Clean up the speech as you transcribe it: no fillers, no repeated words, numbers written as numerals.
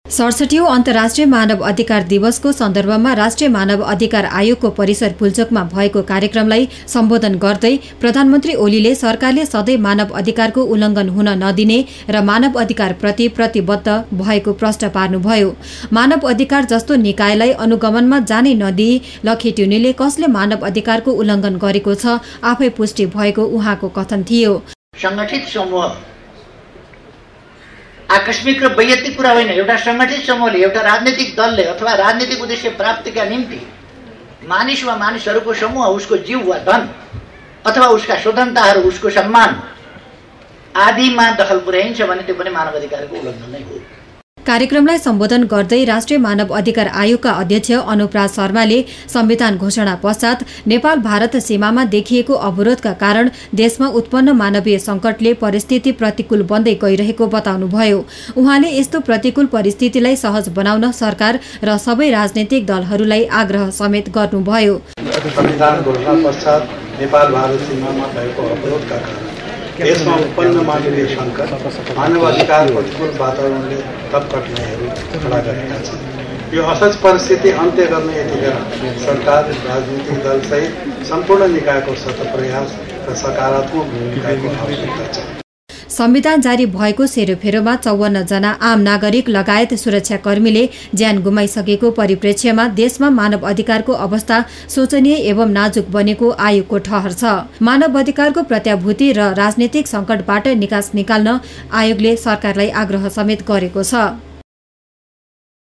67औं अन्तर्राष्ट्रिय मानव अधिकार दिवसको सन्दर्भमा राष्ट्रिय मानव अधिकार आयोगको परिसर पुल्चोकमा भएको कार्यक्रमलाई सम्बोधन गर्दै प्रधानमन्त्री ओलीले सरकारले सधैँ मानव अधिकारको उल्लङ्घन हुन नदिने र मानव अधिकारप्रति प्रतिबद्ध भएको प्रश्न पार्नुभयो। मानव अधिकार जस्तो निकायलाई अनुगमनमा जानै नदिई लखेट्युनीले कसले मानव अधिकारको उल्लङ्घन गरेको छ आफै पुष्टि भएको उहाँको कथन थियो। संगठित समूह आकस्मिक र वैयक्तिक कुरा होइन, एउटा संगठित समूहले एउटा राजनीतिक दलले अथवा राजनीतिक उद्देश्य प्राप्तिका निम्ति मानिस वा मानिसहरूको समूह उसको जीव वा धन अथवा उसका स्वतन्त्रताहरू उसको सम्मान आदिमा दखल पुर्याइन्छ भने त्यो पनि मानव अधिकारको उल्लङ्घन नै हो। कार्यक्रमलाई सम्बोधन गर्दै राष्ट्रिय मानव अधिकार आयोगका अध्यक्ष अनुपराज शर्माले संविधान घोषणा पश्चात नेपाल भारत सीमामा देखिएको अवरोधका कारण देशमा उत्पन्न मानवीय संकटले परिस्थिति प्रतिकूल बन्दै गइरहेको बताउनुभयो। उहाँले यस्तो प्रतिकूल परिस्थितिलाई सहज बनाउन सरकार र सबै राजनीतिक दलहरूलाई आग्रह समेत गर्नुभयो। संविधान घोषणा पश्चात नेपाल भारत सीमामा भएको अवरोधका कारण देशमा उत्पन्न मानवीय संकट मानवाधिकार प्रतिकूल वातावरणले थप कठिनाइहरू खडा गरेका छन्। यो असहज परिस्थिति अन्त्य गर्न यतिखेर सरकार राजनीतिक दलसहित सम्पूर्ण निकायको सतत प्रयास र सकारात्मक भूमिकाको आवश्यकता छ। संविधान जारी भएको सेरोफेरोमा 54 जना आम नागरिक लगायत सुरक्षाकर्मीले ज्यान गुमाइसकेको परिप्रेक्ष्यमा देशमा मानव अधिकारको अवस्था शोचनीय एवं नाजुक बनेको आयोगको ठहर छ। मानव अधिकारको प्रत्याभूति र राजनीतिक संकटबाट निकास निकाल्न आयोगले सरकारलाई आग्रह समेत गरेको छ।